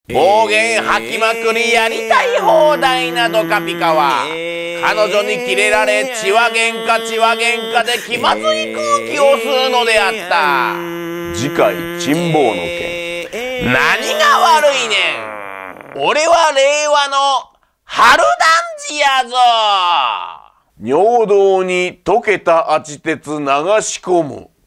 暴言吐きまくりやりたい放題なドカピカは彼女にキレられ血は喧嘩で気まずい空気を吸うのであった。 次回珍宝の件。 何が悪いねん。俺は令和の春団治やぞ。 尿道に溶けたアチ鉄流し込む。